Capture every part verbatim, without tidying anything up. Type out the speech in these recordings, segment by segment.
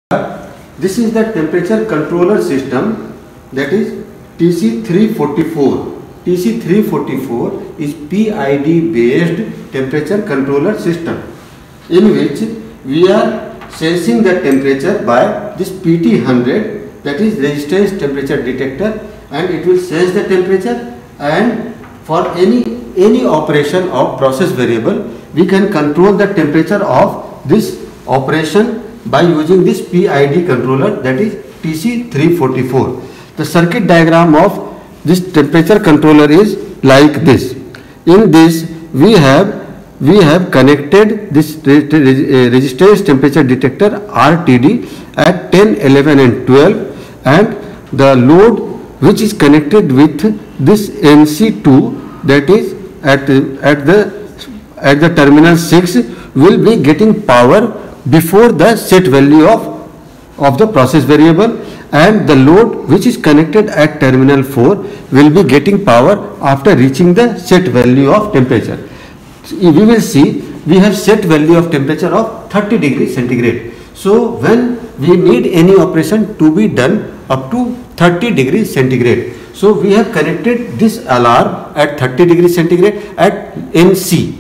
This is the temperature controller system, that is T C three forty-four. T C three forty-four is P I D based temperature controller system, in which we are sensing the temperature by this P T one hundred, that is resistance temperature detector, and it will sense the temperature, and for any any operation of process variable we can control the temperature of this operation by using this P I D controller, that is T C three forty-four. The circuit diagram of this temperature controller is like this. In this we have we have connected this resistance temperature detector R T D at ten, eleven and twelve, and the load which is connected with this N C two, that is at at the at the terminal six, will be getting power before the set value of of the process variable, and the load which is connected at terminal four will be getting power after reaching the set value of temperature. We will see we have set value of temperature of thirty degrees centigrade. So when we need any operation to be done up to thirty degrees centigrade, so we have connected this alarm at thirty degrees centigrade at N C,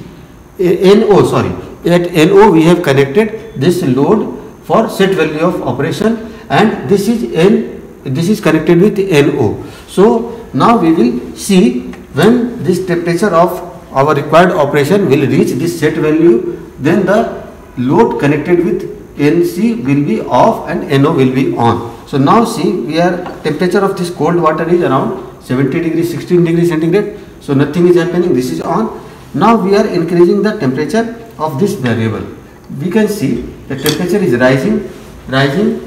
N O sorry, at N O we have connected this load for set value of operation, and this is N, this is connected with N O. So now we will see when this temperature of our required operation will reach this set value, then the load connected with N C will be off and N O will be on. So now see, we are temperature of this cold water is around seventy degrees, sixteen degrees centigrade. So nothing is happening, this is on. Now we are increasing the temperature of this variable. We can see the temperature is rising, rising,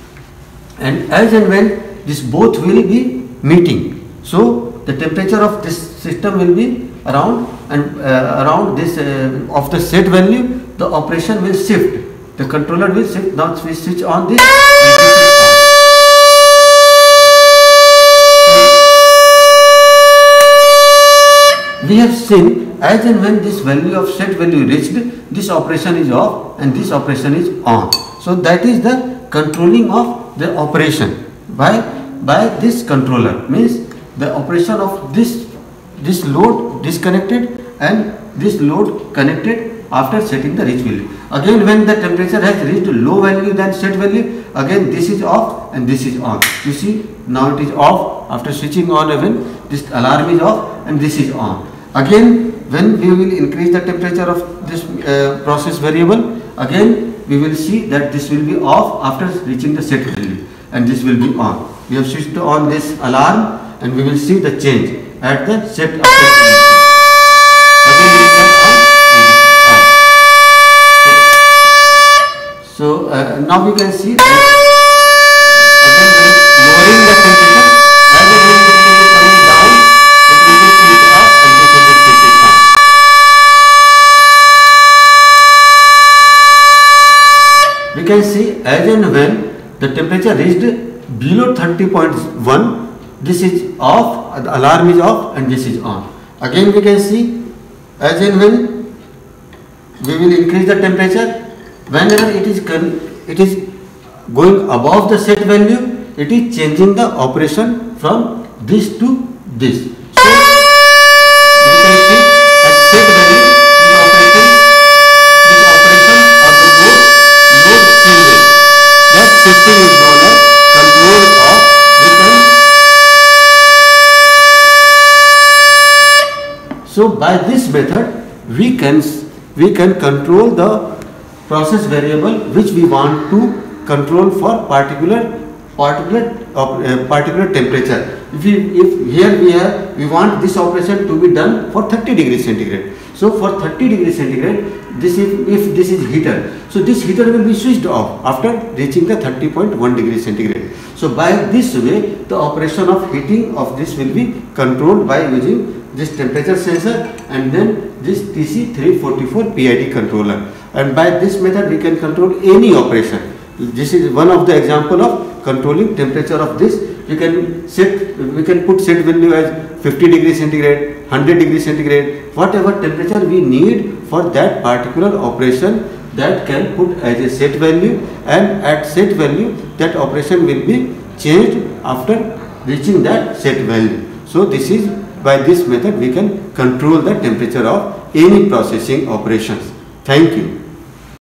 and as and when this both will be meeting, so the temperature of this system will be around and uh, around this uh, of the set value, the operation will shift. The controller will shift. Now we switch on this. And this is on. We have seen as and when this value of set value reached, this operation is off and this operation is on. So that is the controlling of the operation by by this controller, means the operation of this this load disconnected and this load connected after setting the reach value. Again, when the temperature has reached low value than set value, again this is off and this is on. You see, now it is off. After switching on, again this alarm is off and this is on. Again, when we will increase the temperature of this uh, process variable, again we will see that this will be off after reaching the set value, and this will be on. We have switched on this alarm and we will see the change at the set of the again it is on and this is on. So uh, now we can see that again when lowering the temperature, as the temperature is coming down, it will be switched off and this will be switched on. We can see as and when the temperature reached below thirty point one, this is off, the alarm is off and this is on. Again we can see as and when we will increase the temperature, whenever it is it is going above the set value, it is changing the operation from this to this. So you can see at set value this operation this operation of the load load changes. That shifting is known as control of return. So by this method we can we can control the process variable which we want to control for particular particular uh, particular temperature. If we, if here we have we want this operation to be done for thirty degrees centigrade. So for thirty degrees centigrade, this is if this is heater, so this heater will be switched off after reaching the thirty point one degrees centigrade. So by this way the operation of heating of this will be controlled by using this temperature sensor and then this T C three forty-four P I D controller, and by this method we can control any operation. This is one of the example of controlling temperature of this. We can set we can put set value as fifty degrees centigrade, one hundred degrees centigrade, whatever temperature we need for that particular operation. that can put as a set value, and at set value that operation will be changed after reaching that set value. So this is, by this method we can control the temperature of any processing operations. Thank you.